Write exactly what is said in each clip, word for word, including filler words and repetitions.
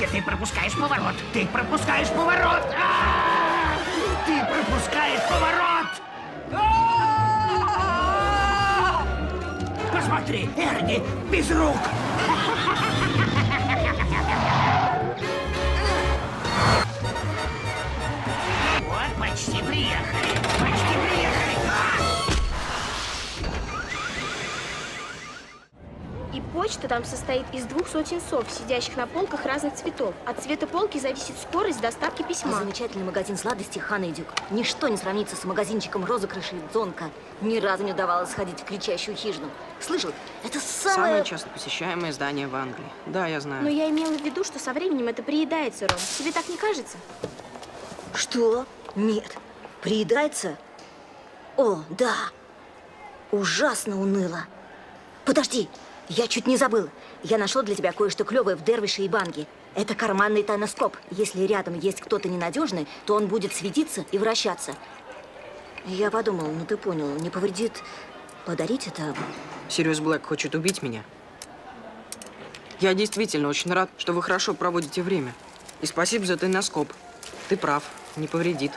где ты пропускаешь поворот. Ты пропускаешь поворот. А-а-а! Ты пропускаешь поворот. А-а-а! Посмотри, Эрни, без рук. Вот, почти приехали. Почти приехали. И почта там состоит из двух сотен сов, сидящих на полках разных цветов. От цвета полки зависит скорость доставки письма. Замечательный магазин сладостей Ханэдюк. Ничто не сравнится с магазинчиком розыгрышей Дзонка. Ни разу не удавалось сходить в кричащую хижину. Слышал, это самое... Самое часто посещаемое здание в Англии. Да, я знаю. Но я имела в виду, что со временем это приедается, Ром. Тебе так не кажется? Что? Нет. Приедается? О, да. Ужасно уныло. Подожди. Я чуть не забыл. Я нашел для тебя кое-что клевое в Дервише и Банге. Это карманный тайноскоп. Если рядом есть кто-то ненадежный, то он будет светиться и вращаться. Я подумал, ну ты понял, не повредит подарить это. Сириус Блэк хочет убить меня. Я действительно очень рад, что вы хорошо проводите время. И спасибо за тайноскоп. Ты прав, не повредит.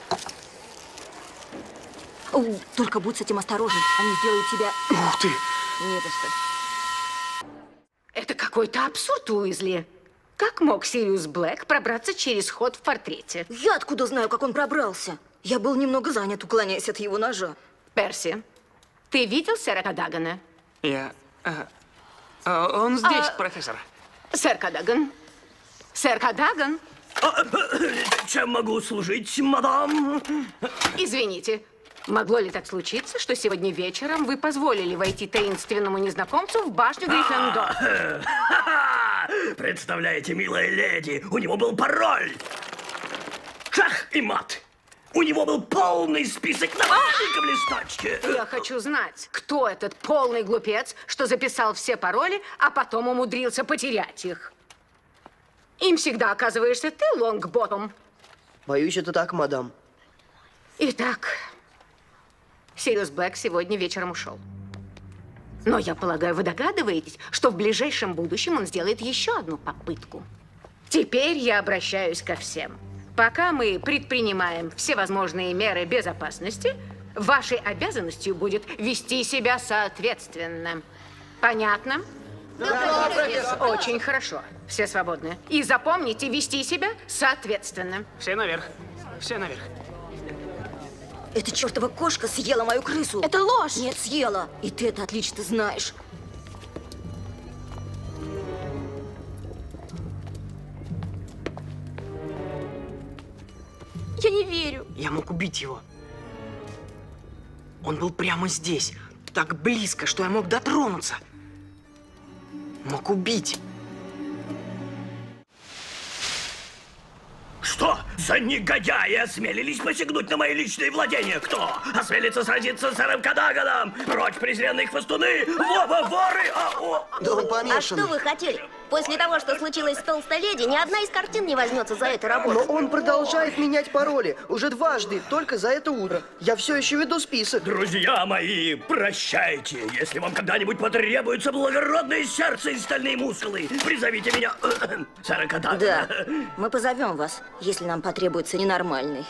О, только будь с этим осторожен, они сделают тебя... Ух ты! Не за что. Это какой-то абсурд, Уизли. Как мог Сириус Блэк пробраться через ход в портрете? Я откуда знаю, как он пробрался? Я был немного занят, уклоняясь от его ножа. Перси, ты видел сэра Кадагана? Я... А, а, он здесь, А, профессор. Сэр Кадаган? Сэр Кадаган? А, чем могу служить, мадам? Извините, могло ли так случиться, что сегодня вечером вы позволили войти таинственному незнакомцу в башню Гриффиндор? Представляете, милая леди, у него был пароль. Шах и мат. У него был полный список на маленьком листочке. Я хочу знать, кто этот полный глупец, что записал все пароли, а потом умудрился потерять их. Им всегда оказываешься ты, Лонгботтом. Боюсь, это так, мадам. Итак, Сириус Блэк сегодня вечером ушел. Но я полагаю, вы догадываетесь, что в ближайшем будущем он сделает еще одну попытку. Теперь я обращаюсь ко всем. Пока мы предпринимаем всевозможные меры безопасности, вашей обязанностью будет вести себя соответственно. Понятно? Да, профессор. Очень хорошо. Все свободны. И запомните, вести себя соответственно. Все наверх. Все наверх. Эта чертова кошка съела мою крысу. Это ложь! Нет, съела. И ты это отлично знаешь. Я не верю. Я мог убить его. Он был прямо здесь, так близко, что я мог дотронуться. Мог убить. Что за негодяи осмелились посягнуть на мои личные владения? Кто осмелится сразиться с сэром Кадаганом? Прочь презренные хвостуны! Воба, воры! А, о. Да он А помешанный. что вы хотели? После того, что случилось с толстой леди, ни одна из картин не возьмется за эту Но работу. он продолжает менять пароли. Уже дважды, только за это утро. Я все еще веду список. Друзья мои, прощайте. Если вам когда-нибудь потребуется благородное сердце и стальные мускулы, призовите меня, сэра Кадагана. Да, мы позовем вас, если нам потребуется ненормальный.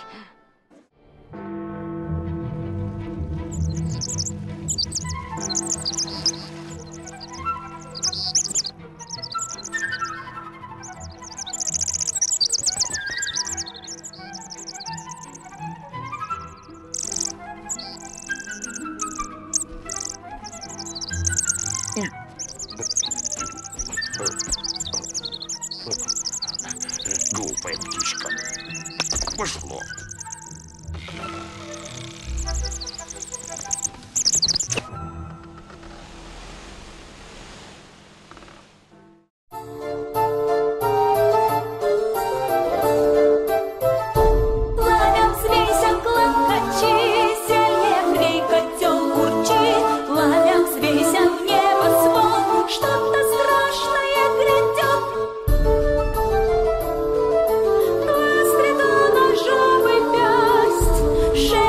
Глупая птичка. Пошло. Ловим свейся, клокочи, зелье хлей, котел урчит. Ловим свейся в небосвод, что-то страшное грядет. Глаз тритона, жабы пясть,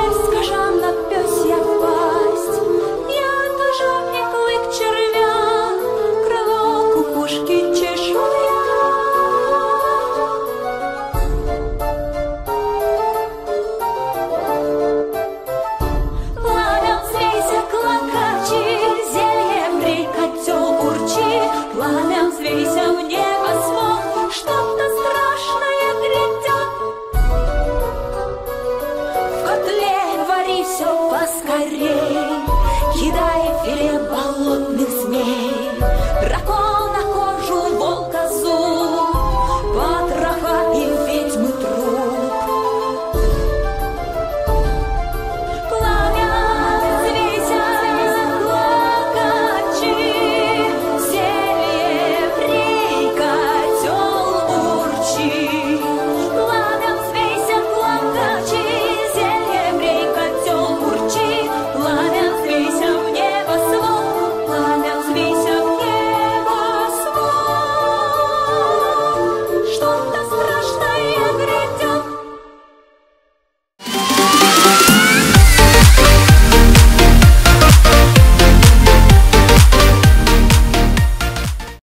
поскорей.